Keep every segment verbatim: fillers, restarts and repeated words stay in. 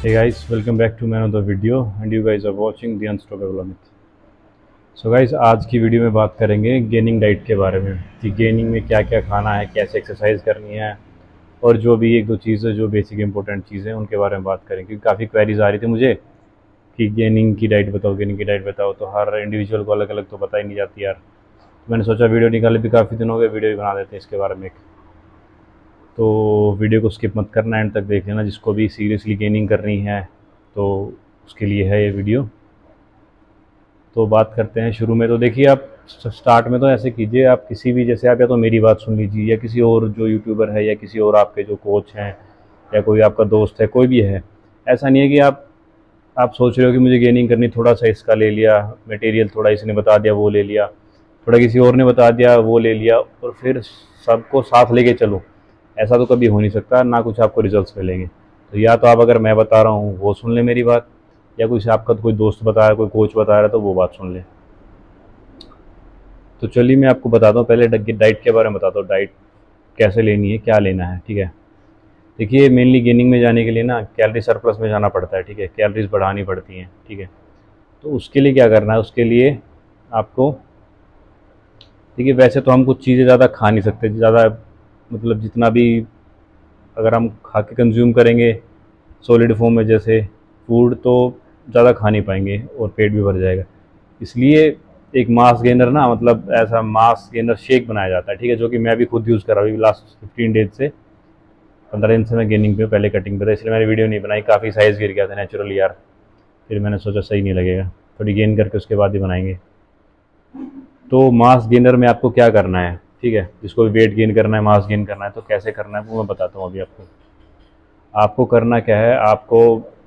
Hey guys, welcome back to my another video and you guys are watching the Unstoppable Amit. So guys, आज की video में बात करेंगे gaining diet के बारे में कि गेनिंग में क्या क्या खाना है, कैसे एक्सरसाइज करनी है और जो भी एक दो चीज़ें जो बेसिक इंपॉर्टेंट चीज़ें हैं उनके बारे में बात करेंगे। क्योंकि काफ़ी क्वेरीज आ रही थी मुझे कि गेनिंग की डाइट बताओ, गेनिंग की डाइट बताओ, तो हर इंडिविजुअल को अलग अलग तो पता ही नहीं जाती यार। तो मैंने सोचा वीडियो निकाले भी काफ़ी दिन हो गए, वीडियो भी बना देते हैं इसके बारे में। तो वीडियो को स्किप मत करना, एंड तक देख लेना। जिसको भी सीरियसली गेनिंग करनी है तो उसके लिए है ये वीडियो। तो बात करते हैं शुरू में। तो देखिए, आप स्टार्ट में तो ऐसे कीजिए, आप किसी भी, जैसे आप या तो मेरी बात सुन लीजिए या किसी और जो यूट्यूबर है या किसी और आपके जो कोच हैं या कोई आपका दोस्त है, कोई भी है। ऐसा नहीं है कि आप आप सोच रहे हो कि मुझे गेनिंग करनी, थोड़ा सा इसका ले लिया मटेरियल, थोड़ा इसने बता दिया वो ले लिया, थोड़ा किसी और ने बता दिया वो ले लिया और फिर सबको साथ लेके चलो। ऐसा तो कभी हो नहीं सकता, ना कुछ आपको रिजल्ट्स मिलेंगे। तो या तो आप, अगर मैं बता रहा हूँ वो सुन ले मेरी बात, या कुछ आपका कोई दोस्त बता रहा है, कोई कोच बता रहा है तो वो बात सुन ले। तो चलिए मैं आपको बताता हूँ, पहले डाइट के बारे में बताता हूँ, डाइट कैसे लेनी है, क्या लेना है। ठीक है, देखिए मेनली गेनिंग में जाने के लिए ना कैलोरी सरप्लस में जाना पड़ता है। ठीक है, कैलोरीज बढ़ानी पड़ती हैं। ठीक है, तो उसके लिए क्या करना है, उसके लिए आपको, देखिए वैसे तो हम कुछ चीज़ें ज़्यादा खा नहीं सकते, ज़्यादा मतलब जितना भी अगर हम खा के कंज्यूम करेंगे सॉलिड फॉर्म में जैसे फूड, तो ज़्यादा खा नहीं पाएंगे और पेट भी भर जाएगा। इसलिए एक मास गेनर ना, मतलब ऐसा मास गेनर शेक बनाया जाता है। ठीक है, जो कि मैं भी खुद यूज़ कर रहा हूँ लास्ट फिफ्टीन डेज से, पंद्रह दिन से मैं गेनिंग पे, पहले कटिंग पे था इसलिए मैंने वीडियो नहीं बनाई। काफ़ी साइज़ गिर गया था नेचुरली यार, फिर मैंने सोचा सही नहीं लगेगा, थोड़ी गेन करके उसके बाद ही बनाएंगे। तो मास गेनर में आपको क्या करना है, ठीक है, जिसको वेट गेन करना है, मास गेन करना है, तो कैसे करना है वो मैं बताता हूँ अभी आपको। आपको करना क्या है, आपको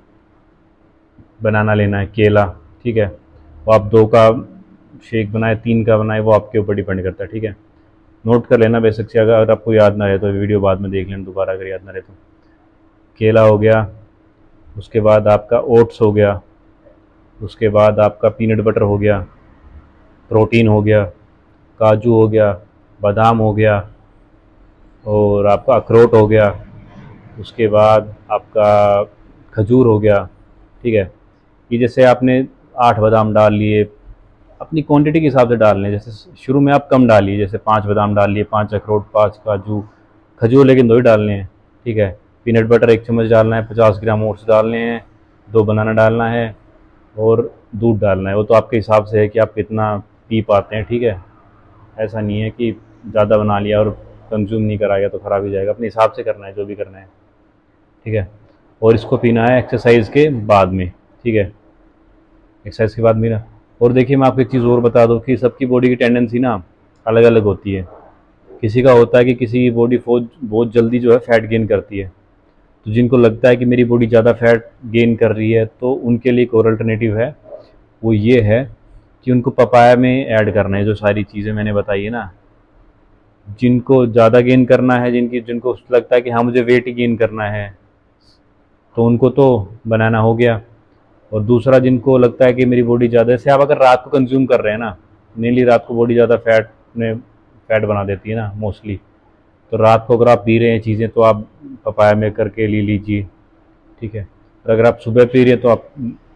बनाना लेना है, केला। ठीक है, वो आप दो का शेक बनाए, तीन का बनाए, वो आपके ऊपर डिपेंड करता है। ठीक है, नोट कर लेना बेसिक से, अगर आपको याद ना रहे तो वीडियो बाद में देख लेना दोबारा, अगर याद ना रहे तो। केला हो गया, उसके बाद आपका ओट्स हो गया, उसके बाद आपका पीनट बटर हो गया, प्रोटीन हो गया, काजू हो गया, बादाम हो गया और आपका अखरोट हो गया, उसके बाद आपका खजूर हो गया। ठीक है, ये जैसे आपने आठ बादाम डाल लिए, अपनी क्वांटिटी के हिसाब से डालने, जैसे शुरू में आप कम डालिए, जैसे पाँच बादाम डाल लिए, पाँच अखरोट, पाँच काजू, खजूर लेकिन दो ही डालने हैं। ठीक है, पीनट बटर एक चम्मच डालना है, पचास ग्राम ओट्स डालने हैं, दो बनाना डालना है और दूध डालना है। वो तो आपके हिसाब से है कि आप कितना पी पाते हैं। ठीक है, ऐसा नहीं है कि ज़्यादा बना लिया और कंज्यूम नहीं करा गया तो ख़राब ही जाएगा, अपने हिसाब से करना है जो भी करना है। ठीक है, और इसको पीना है एक्सरसाइज के बाद में। ठीक है, एक्सरसाइज के बाद पीना। और देखिए मैं आपको एक चीज़ और बता दूं कि सबकी बॉडी की टेंडेंसी ना अलग अलग होती है। किसी का होता है कि किसी की बॉडी बहुत बहुत जल्दी जो है फैट गेन करती है, तो जिनको लगता है कि मेरी बॉडी ज़्यादा फैट गेन कर रही है तो उनके लिए एक और अल्टरनेटिव है, वो ये है कि उनको पपाया में ऐड करना है जो सारी चीज़ें मैंने बताई है ना। जिनको ज़्यादा गेन करना है, जिनकी जिनको लगता है कि हाँ मुझे वेट ही गेन करना है, तो उनको तो बनाना हो गया। और दूसरा, जिनको लगता है कि मेरी बॉडी ज़्यादा, जैसे आप अगर रात को कंज्यूम कर रहे हैं ना, मेनली रात को बॉडी ज़्यादा फैट में फैट बना देती है ना मोस्टली, तो रात को अगर आप पी रहे हैं चीज़ें तो आप पपाया में करके ले लीजिए। ठीक है, और अगर आप सुबह पी रहे हैं तो आप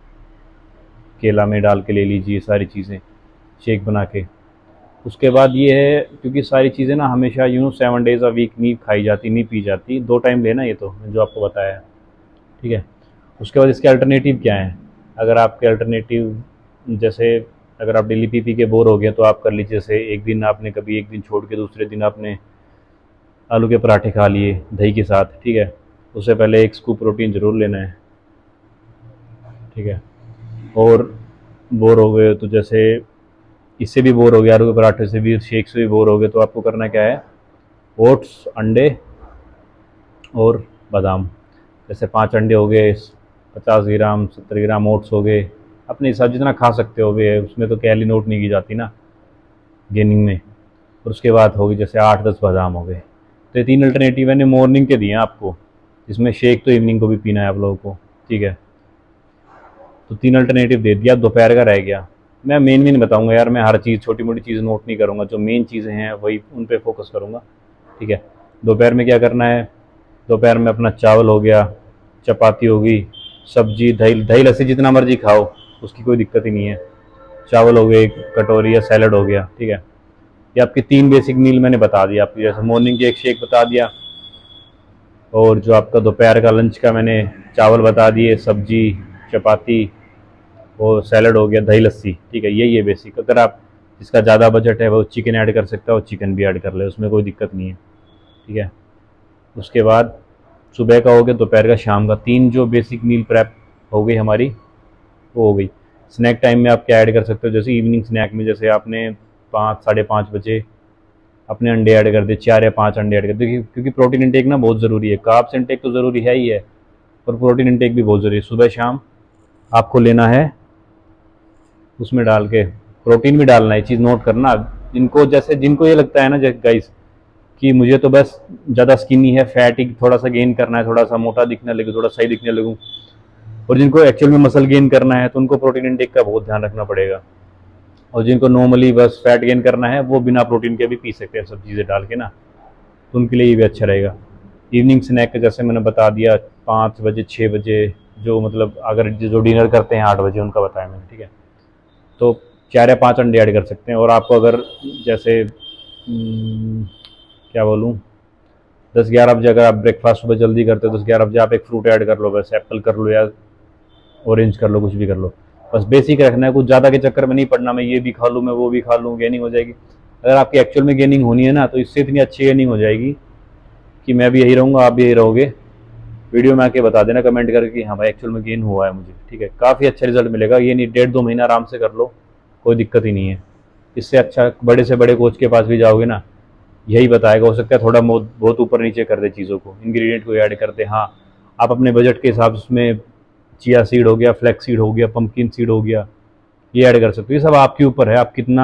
केला में डाल के ले लीजिए सारी चीज़ें शेक बना के। उसके बाद ये है, क्योंकि सारी चीज़ें ना हमेशा यूँ सेवन डेज़ अ वीक नहीं खाई जाती, नहीं पी जाती, दो टाइम लेना, ये तो जो आपको बताया है। ठीक है, उसके बाद इसके अल्टरनेटिव क्या है, अगर आपके अल्टरनेटिव, जैसे अगर आप डेली पी पी के बोर हो गए तो आप कर लीजिए, जैसे एक दिन आपने कभी एक दिन छोड़ के दूसरे दिन आपने आलू के पराठे खा लिए दही के साथ। ठीक है, उससे पहले एक स्कूप प्रोटीन ज़रूर लेना है। ठीक है, और बोर हो गए तो, जैसे इससे भी बोर हो गया, आलू के पराठे से भी, शेक से भी बोर हो गए, तो आपको करना क्या है, ओट्स, अंडे और बादाम। जैसे पाँच अंडे हो गए, पचास ग्राम सत्तर ग्राम ओट्स हो गए, अपने हिसाब जितना खा सकते हो गए, उसमें तो कैलोरी नोट नहीं की जाती ना गेनिंग में। और उसके बाद होगी जैसे आठ दस बादाम हो गए। तो ये तीन अल्टरनेटिव मैंने मॉर्निंग के दिए हैं आपको, जिसमें शेक तो इवनिंग को भी पीना है आप लोगों को। ठीक है, तो तीन अल्टरनेटिव दे दिया, दोपहर का रह गया। मैं मेन मेन बताऊंगा यार, मैं हर चीज़ छोटी मोटी चीज़ नोट नहीं करूँगा, जो मेन चीज़ें हैं वही उन पर फोकस करूँगा। ठीक है, दोपहर में क्या करना है, दोपहर में अपना चावल हो गया, चपाती होगी, सब्जी, दही दही लस्सी जितना मर्जी खाओ, उसकी कोई दिक्कत ही नहीं है। चावल हो गए एक कटोरी या सैलड हो गया, ठीक है। ये आपकी तीन बेसिक मील मैंने बता दिया आपकी, जैसे मॉर्निंग की एक शेक बता दिया, और जो आपका दोपहर का लंच का मैंने चावल बता दिए, सब्जी, चपाती और सैलड हो गया, दही लस्सी, ठीक है। यही है बेसिक। अगर आप जिसका ज़्यादा बजट है वो चिकन ऐड कर सकता है, वो चिकन भी ऐड कर ले, उसमें कोई दिक्कत नहीं है, ठीक है। उसके बाद सुबह का हो गया, दोपहर का, शाम का, तीन जो बेसिक मील प्रेप हो गई हमारी, वो हो गई। स्नैक टाइम में आप क्या ऐड कर सकते हो, जैसे इवनिंग स्नैक में जैसे आपने पाँच साढ़े पाँच बजे अपने अंडे ऐड कर दिए, चार या पाँच अंडे ऐड कर दिए, क्योंकि प्रोटीन इंटेक ना बहुत ज़रूरी है। कार्ब्स इंटेक तो ज़रूरी है ही है, और प्रोटीन इंटेक भी बहुत ज़रूरी है। सुबह शाम आपको लेना है, उसमें डाल के प्रोटीन भी डालना है। चीज़ नोट करना, जिनको जैसे जिनको ये लगता है ना गाइस कि मुझे तो बस ज़्यादा स्किनी है, फैट ही थोड़ा सा गेन करना है, थोड़ा सा मोटा दिखने लगूँ, थोड़ा सही दिखने लगूँ, और जिनको एक्चुअल में मसल गेन करना है तो उनको प्रोटीन इंटेक का बहुत ध्यान रखना पड़ेगा। और जिनको नॉर्मली बस फैट गेन करना है वो बिना प्रोटीन के भी पी सकते हैं सब चीज़ें डाल के ना, तो उनके लिए ये भी अच्छा रहेगा। इवनिंग स्नैक जैसे मैंने बता दिया, पाँच बजे छः बजे, जो मतलब अगर जो डिनर करते हैं आठ बजे उनका बताया मैंने, ठीक है। तो चार या पाँच अंडे ऐड कर सकते हैं। और आपको अगर जैसे हम्म, क्या बोलूँ, दस ग्यारह बजे अगर आप ब्रेकफास्ट सुबह जल्दी करते हो, दस ग्यारह बजे आप एक फ्रूट ऐड कर लो, बस एप्पल कर लो या ऑरेंज कर लो, कुछ भी कर लो, बस बेसिक रखना है। कुछ ज़्यादा के चक्कर में नहीं पड़ना, मैं ये भी खा लूँ, मैं वो भी खा लूँ, गेनिंग हो जाएगी। अगर आपकी एक्चुअल में गेनिंग होनी है ना, तो इससे इतनी अच्छी गेनिंग हो जाएगी कि मैं भी यही रहूँगा, आप भी यही रहोगे। वीडियो में आके बता देना कमेंट करके कि हाँ भाई एक्चुअल में गेन हुआ है मुझे, ठीक है। काफ़ी अच्छा रिजल्ट मिलेगा, ये नहीं डेढ़ दो महीना आराम से कर लो, कोई दिक्कत ही नहीं है। इससे अच्छा बड़े से बड़े कोच के पास भी जाओगे ना, यही बताएगा। हो सकता है थोड़ा बहुत ऊपर नीचे कर दे चीज़ों को, इंग्रेडिएंट को ऐड कर दे। हाँ, आप अपने बजट के हिसाब से उसमें चिया सीड हो गया, फ्लैक्स सीड हो गया, पंपकिन सीड हो गया, ये ऐड कर सकते हो। ये सब आपके ऊपर है, आप कितना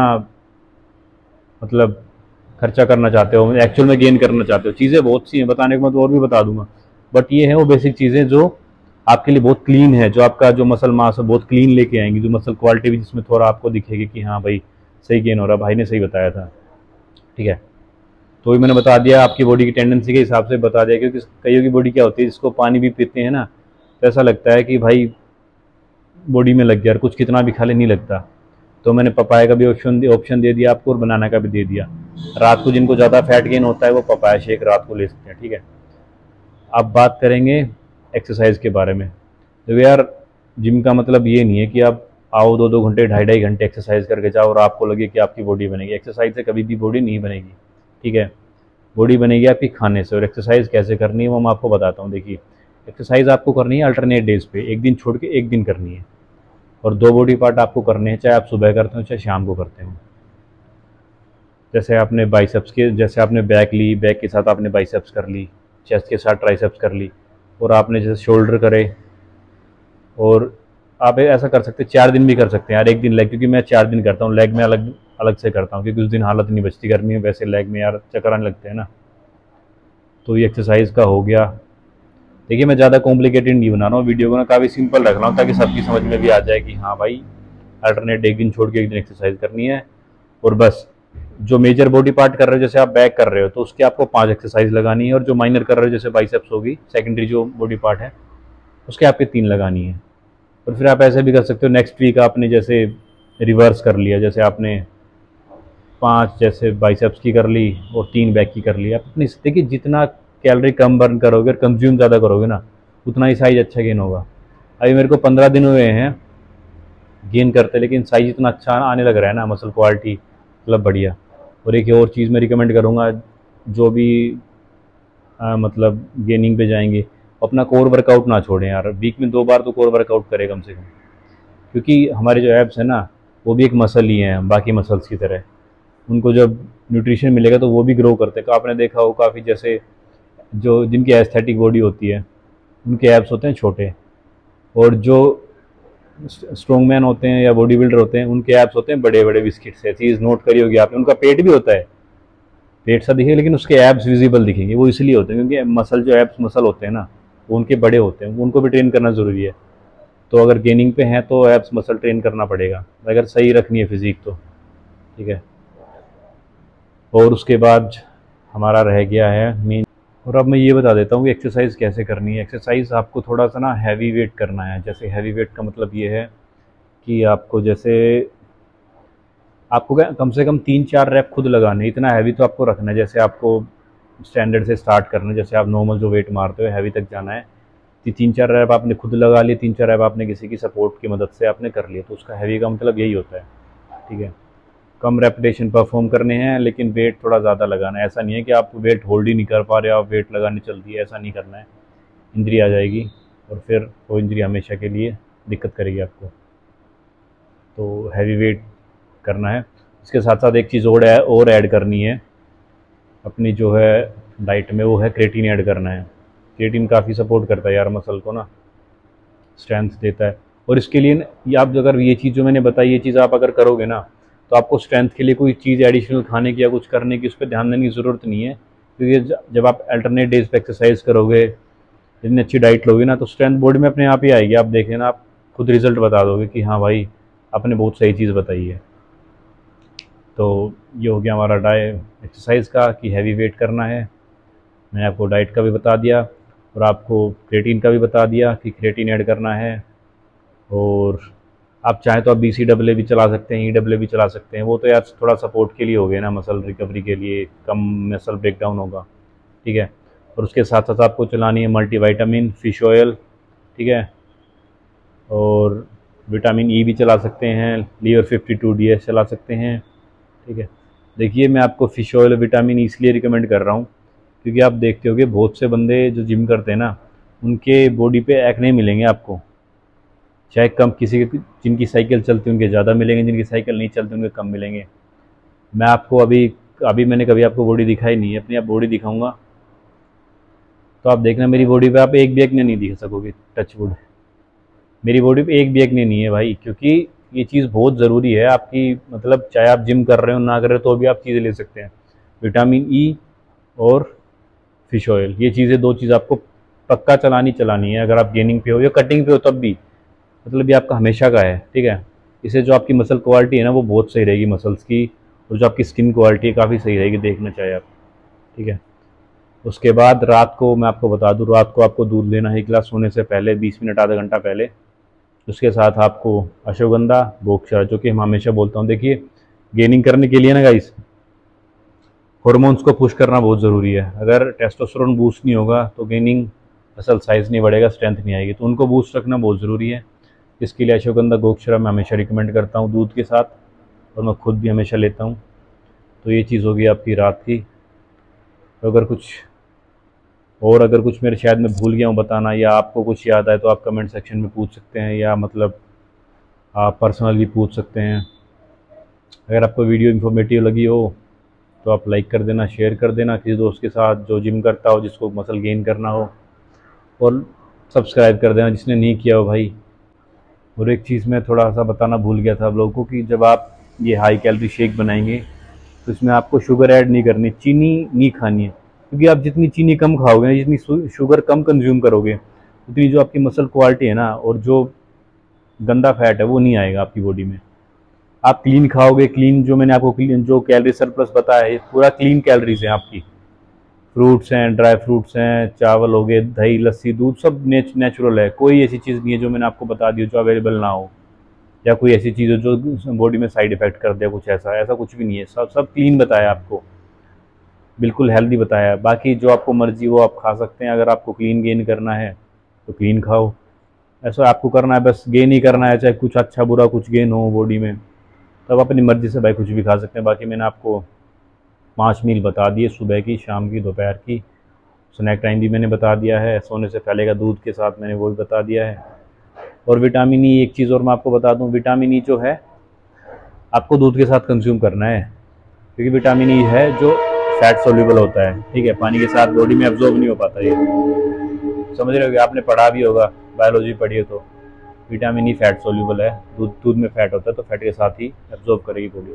मतलब खर्चा करना चाहते हो, एक्चुअल में गेन करना चाहते हो। चीज़ें बहुत सी हैं, बताने को मैं तो और भी बता दूंगा, बट ये है वो बेसिक चीज़ें जो आपके लिए बहुत क्लीन है, जो आपका जो मसल मास है बहुत क्लीन लेके आएंगी, जो मसल क्वालिटी भी जिसमें थोड़ा आपको दिखेगी कि हाँ भाई सही गेन हो रहा, भाई ने सही बताया था, ठीक है। तो भी मैंने बता दिया, आपकी बॉडी की टेंडेंसी के हिसाब से बता दिया, क्योंकि कईयों की बॉडी क्या होती है, जिसको पानी भी पीते हैं ना, तो ऐसा लगता है कि भाई बॉडी में लग गया, और कुछ कितना भी खा ले नहीं लगता। तो मैंने पपाया का भी ऑप्शन ऑप्शन दे दिया आपको, और बनाना का भी दे दिया। रात को जिनको ज़्यादा फैट गेन होता है वो पपाया शेक रात को ले सकते हैं, ठीक है। अब बात करेंगे एक्सरसाइज के बारे में। तो यार जिम का मतलब ये नहीं है कि आप आओ दो दो घंटे ढाई ढाई घंटे एक्सरसाइज करके जाओ और आपको लगे कि आपकी बॉडी बनेगी। एक्सरसाइज से कभी भी बॉडी नहीं बनेगी, ठीक है। बॉडी बनेगी आपकी खाने से। और एक्सरसाइज कैसे करनी है वो मैं आपको बताता हूँ। देखिए, एक्सरसाइज आपको करनी है अल्टरनेट डेज पे, एक दिन छोड़ के एक दिन करनी है। और दो बॉडी पार्ट आपको करने हैं, चाहे आप सुबह करते हो चाहे शाम को करते हो। जैसे आपने बाइसेप्स के, जैसे आपने बैक ली, बैक के साथ आपने बाइसेप्स कर ली, चेस्ट के साथ ट्राइसेप्स कर ली, और आपने जैसे शोल्डर करे, और आप ऐसा कर सकते हैं चार दिन भी कर सकते हैं यार। एक दिन लेग, क्योंकि मैं चार दिन करता हूँ लेग में, अलग अलग से करता हूँ, क्योंकि उस दिन हालत नहीं बचती गर्मी में, वैसे लेग में यार चक्कर आने लगते हैं ना। तो ये एक्सरसाइज का हो गया। देखिए, मैं ज़्यादा कॉम्प्लिकेटेड नहीं बना रहा हूँ वीडियो को ना, काफ़ी सिंपल रख रहा हूँ ताकि सबकी समझ में भी आ जाए कि हाँ भाई अल्टरनेट एक दिन छोड़ के एक दिन एक्सरसाइज करनी है। और बस जो मेजर बॉडी पार्ट कर रहे हो, जैसे आप बैक कर रहे हो तो उसके आपको पांच एक्सरसाइज लगानी है, और जो माइनर कर रहे हो जैसे बाइसेप्स होगी, सेकेंडरी जो बॉडी पार्ट है, उसके आपके तीन लगानी है। और फिर आप ऐसे भी कर सकते हो, नेक्स्ट वीक आपने जैसे रिवर्स कर लिया, जैसे आपने पांच जैसे बाइसेप्स की कर ली और तीन बैक की कर ली। आप अपनी देखिए जितना कैलोरी कम बर्न करोगे और कंज्यूम ज़्यादा करोगे ना, उतना ही साइज अच्छा गेन होगा। अभी मेरे को पंद्रह दिन हुए हैं गेन करते, लेकिन साइज इतना अच्छा आने लग रहा है ना, मसल क्वालिटी मतलब बढ़िया। और एक और चीज़ मैं रिकमेंड करूँगा, जो भी आ, मतलब गेनिंग पे जाएंगे, अपना कोर वर्कआउट ना छोड़ें यार। वीक में दो बार तो कोर वर्कआउट करें कम से कम, क्योंकि हमारे जो एब्स है ना वो भी एक मसल ही हैं बाकी मसल्स की तरह। उनको जब न्यूट्रिशन मिलेगा तो वो भी ग्रो करते हैं। आपने देखा हो काफ़ी जैसे जो जिनकी एस्थेटिक बॉडी होती है उनके एब्स होते हैं छोटे, और जो स्ट्रॉन्ग मैन होते हैं या बॉडी बिल्डर होते हैं उनके एब्स होते हैं बड़े बड़े बिस्किट से। चीज़ नोट करी होगी आपने, उनका पेट भी होता है, पेट सा दिखेगा लेकिन उसके एब्स विजिबल दिखेंगे। वो इसलिए होते हैं क्योंकि मसल जो एब्स मसल होते हैं ना वो उनके बड़े होते हैं, उनको भी ट्रेन करना ज़रूरी है। तो अगर गेनिंग पे हैं तो एब्स मसल ट्रेन करना पड़ेगा अगर सही रखनी है फिजिक तो, ठीक है। और उसके बाद हमारा रह गया है मेन, और अब मैं ये बता देता हूँ कि एक्सरसाइज कैसे करनी है। एक्सरसाइज आपको थोड़ा सा ना हैवी वेट करना है। जैसे हैवी वेट का मतलब ये है कि आपको जैसे आपको क्या कम से कम तीन चार रैप खुद लगाने हैं। इतना हैवी तो आपको रखना है। जैसे आपको स्टैंडर्ड से स्टार्ट करना है, जैसे आप नॉर्मल जो वेट मारते हो हैवी तक जाना है, कि तीन चार रैप आपने खुद लगा लिए, तीन चार रैप आपने किसी की सपोर्ट की मदद से आपने कर लिया, तो उसका हैवी का मतलब यही होता है। ठीक है, कम रेपिटेशन परफॉर्म करने हैं लेकिन वेट थोड़ा ज़्यादा लगाना है। ऐसा नहीं है कि आप वेट होल्ड ही नहीं कर पा रहे हो, आप वेट लगाने चल दिए, ऐसा नहीं करना है। इंजरी आ जाएगी और फिर वो इंजरी हमेशा के लिए दिक्कत करेगी आपको। तो हैवी वेट करना है। इसके साथ साथ एक चीज़ और है और ऐड करनी है अपनी जो है डाइट में, वो है क्रेटीन ऐड करना है। क्रेटीन काफ़ी सपोर्ट करता है यार मसल को ना, स्ट्रेंथ देता है। और इसके लिए ये आप अगर ये चीज़ जो मैंने बताई, ये चीज़ आप अगर करोगे ना, तो आपको स्ट्रेंथ के लिए कोई चीज़ एडिशनल खाने की या कुछ करने की उस पर ध्यान देने की ज़रूरत नहीं है। क्योंकि जब आप अल्टरनेट डेज पे एक्सरसाइज करोगे, इतनी अच्छी डाइट लोगे ना, तो स्ट्रेंथ बॉडी में अपने आप ही आएगी। आप देख लेना, आप खुद रिजल्ट बता दोगे कि हाँ भाई आपने बहुत सही चीज़ बताई है। तो ये हो गया हमारा डाइट एक्सरसाइज का कि हैवी वेट करना है। मैंने आपको डाइट का भी बता दिया और आपको क्रेटीन का भी बता दिया कि क्रेटीन ऐड करना है। और आप चाहें तो आप बी सी डब्ल्यू भी चला सकते हैं, ई डब्ल्यू भी चला सकते हैं। वो तो यार थोड़ा सपोर्ट के लिए हो गया ना, मसल रिकवरी के लिए, कम मसल ब्रेकडाउन होगा। ठीक है, और उसके साथ साथ आपको चलानी है मल्टीविटामिन, फिश ऑयल। ठीक है, और विटामिन ई भी चला सकते हैं, liv fifty two D S चला सकते हैं। ठीक है, देखिए मैं आपको फिश ऑयल और विटामिन ई इसलिए रिकमेंड कर रहा हूँ क्योंकि आप देखते होगे बहुत से बंदे जो जिम करते हैं ना, उनके बॉडी पे एक्ने मिलेंगे आपको। चाहे कम, किसी जिनकी साइकिल चलती है उनके ज़्यादा मिलेंगे, जिनकी साइकिल नहीं चलती उनके कम मिलेंगे। मैं आपको अभी अभी मैंने कभी आपको बॉडी दिखाई नहीं है, अपनी आप बॉडी दिखाऊंगा तो आप देखना मेरी बॉडी पे आप एक भी एक्ने नहीं दिख सकोगे। टच वुड, मेरी बॉडी पे एक भी एक्ने नहीं है भाई, क्योंकि ये चीज़ बहुत ज़रूरी है आपकी। मतलब चाहे आप जिम कर रहे हो ना कर रहे हो तो भी आप चीज़ें ले सकते हैं, विटामिन ई और फिश ऑयल। ये चीज़ें दो चीज़ आपको पक्का चलानी चलानी है। अगर आप गेनिंग पे हो या कटिंग पे हो तब भी, मतलब ये आपका हमेशा का है। ठीक है, इससे जो आपकी मसल क्वालिटी है ना वो बहुत सही रहेगी मसल्स की, और जो आपकी स्किन क्वालिटी है काफ़ी सही रहेगी, देखना चाहे आप। ठीक है, उसके बाद रात को मैं आपको बता दूं, रात को आपको दूध लेना है एक गिलास सोने से पहले, बीस मिनट आधा घंटा पहले। उसके साथ आपको अश्वगंधा, बोक्शा, जो कि हम हमेशा बोलता हूँ। देखिए गेनिंग करने के लिए ना गाइस, हार्मोन्स को पुश करना बहुत ज़रूरी है। अगर टेस्टोस्टेरोन बूस्ट नहीं होगा तो गेनिंग मसल साइज़ नहीं बढ़ेगा, स्ट्रेंथ नहीं आएगी। तो उनको बूस्ट रखना बहुत ज़रूरी है। इसके लिए अश्वगंधा, गोक्षरा मैं हमेशा रिकमेंड करता हूँ दूध के साथ, और मैं खुद भी हमेशा लेता हूँ। तो ये चीज़ होगी आपकी रात की। तो अगर कुछ और अगर कुछ मेरे शायद मैं भूल गया हूँ बताना, या आपको कुछ याद आए तो आप कमेंट सेक्शन में पूछ सकते हैं, या मतलब आप पर्सनल भी पूछ सकते हैं। अगर आपको वीडियो इन्फॉर्मेटिव लगी हो तो आप लाइक कर देना, शेयर कर देना किसी दोस्त के साथ जो जिम करता हो, जिसको मसल गेन करना हो, और सब्सक्राइब कर देना जिसने नहीं किया हो भाई। और एक चीज़ मैं थोड़ा सा बताना भूल गया था आप लोगों को कि जब आप ये हाई कैलोरी शेक बनाएंगे तो इसमें आपको शुगर ऐड नहीं करनी, चीनी नहीं खानी है। क्योंकि आप जितनी चीनी कम खाओगे ना, जितनी शुगर कम कंज्यूम करोगे, उतनी जो आपकी मसल क्वालिटी है ना, और जो गंदा फैट है वो नहीं आएगा आपकी बॉडी में। आप क्लीन खाओगे, क्लीन जो मैंने आपको क्लीन जो कैलोरी सरप्लस बताया है पूरा क्लीन कैलोरीज हैं आपकी। फ्रूट्स हैं, ड्राई फ्रूट्स हैं, चावल हो गए, दही, लस्सी, दूध, सब नेच, नेचुरल है। कोई ऐसी चीज़ नहीं है जो मैंने आपको बता दी जो अवेलेबल ना हो, या कोई ऐसी चीज़ हो जो बॉडी में साइड इफेक्ट कर दे, कुछ ऐसा ऐसा कुछ भी नहीं है। सब सब क्लीन बताया आपको, बिल्कुल हेल्दी बताया है। बाकी जो आपको मर्जी वो आप खा सकते हैं। अगर आपको क्लीन गेन करना है तो क्लीन खाओ, ऐसा आपको करना है, बस गेन ही करना है, चाहे कुछ अच्छा बुरा कुछ गेन हो बॉडी में, तब अपनी मर्ज़ी से भाई कुछ भी खा सकते हैं। बाकी मैंने आपको पांच मील बता दिए, सुबह की, शाम की, दोपहर की, स्नैक टाइम भी मैंने बता दिया है, सोने से पहले का दूध के साथ मैंने वो भी बता दिया है। और विटामिन ई, एक चीज़ और मैं आपको बता दूं, विटामिन ई जो है आपको दूध के साथ कंज्यूम करना है, क्योंकि विटामिन ई है जो फैट सोल्यूबल होता है। ठीक है, पानी के साथ बॉडी में एब्जॉर्ब नहीं हो पाता, ये समझ रहे हो, आपने पढ़ा भी होगा, बायोलॉजी पढ़ी हो तो। विटामिन ई फैट सोल्यूबल है, दूध दूध में फैट होता है, तो फैट के साथ ही एब्जॉर्ब करेगी बॉडी।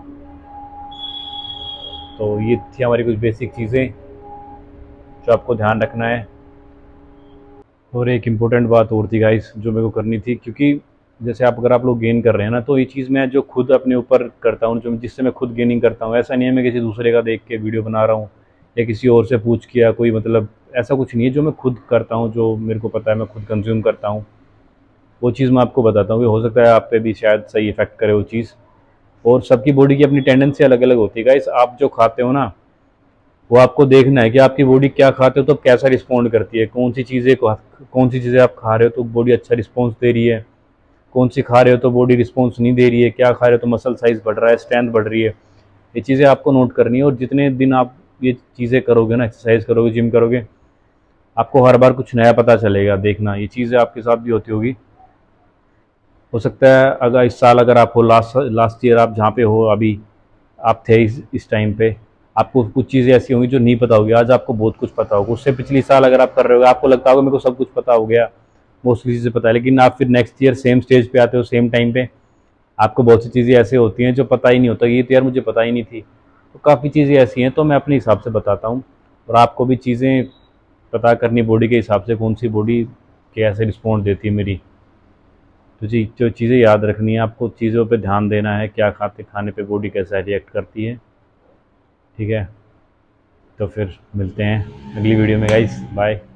तो ये थी हमारी कुछ बेसिक चीज़ें जो आपको ध्यान रखना है। और एक इम्पोर्टेंट बात और थी गाइस जो मेरे को करनी थी, क्योंकि जैसे आप अगर आप लोग गेन कर रहे हैं ना, तो ये चीज़ मैं जो खुद अपने ऊपर करता हूँ, जो जिससे मैं खुद गेनिंग करता हूँ, ऐसा नहीं है मैं किसी दूसरे का देख के वीडियो बना रहा हूँ या किसी और से पूछ किया, कोई मतलब ऐसा कुछ नहीं है, जो मैं खुद करता हूँ, जो मेरे को पता है, मैं खुद कंज्यूम करता हूँ, वो चीज़ मैं आपको बताता हूँ कि हो सकता है आप पे भी शायद सही इफ़ेक्ट करे वो चीज़। और सबकी बॉडी की अपनी टेंडेंसी अलग अलग होती है गाइस। आप जो खाते हो ना, वो आपको देखना है कि आपकी बॉडी क्या खाते हो तो कैसा रिस्पॉन्ड करती है, कौन सी चीज़ें कौन सी चीज़ें आप खा रहे हो तो बॉडी अच्छा रिस्पॉन्स दे रही है, कौन सी खा रहे हो तो बॉडी रिस्पॉन्स नहीं दे रही है, क्या खा रहे हो तो मसल साइज़ बढ़ रहा है, स्ट्रेंथ बढ़ रही है। ये चीज़ें आपको नोट करनी है। और जितने दिन आप ये चीज़ें करोगे ना, एक्सरसाइज करोगे, जिम करोगे, आपको हर बार कुछ नया पता चलेगा। देखना ये चीज़ें आपके साथ भी होती होगी। हो सकता है अगर इस साल अगर आप हो, लास्ट लास्ट ईयर आप जहाँ पे हो अभी आप थे इस इस टाइम पे, आपको कुछ चीज़ें ऐसी होंगी जो नहीं पता होगी, आज आपको बहुत कुछ पता होगा। उससे पिछली साल अगर आप कर रहे हो, आपको लगता होगा मेरे को सब कुछ पता हो गया, मोस्टली चीज़ें पता है, लेकिन आप फिर नेक्स्ट ईयर सेम स्टेज पे आते हो, सेम टाइम पे, आपको बहुत सी चीज़ें ऐसे होती हैं जो पता ही नहीं होता, ये तो यार मुझे पता ही नहीं थी। तो काफ़ी चीज़ें ऐसी हैं, तो मैं अपने हिसाब से बताता हूँ। और आपको भी चीज़ें पता करनी बॉडी के हिसाब से, कौन सी बॉडी कैसे रिस्पॉन्ड देती है मेरी। तो जी जो चीज़ें याद रखनी है, आपको चीज़ों पे ध्यान देना है, क्या खाते खाने पे बॉडी कैसा रिएक्ट करती है। ठीक है, तो फिर मिलते हैं अगली वीडियो में गाइस, बाय।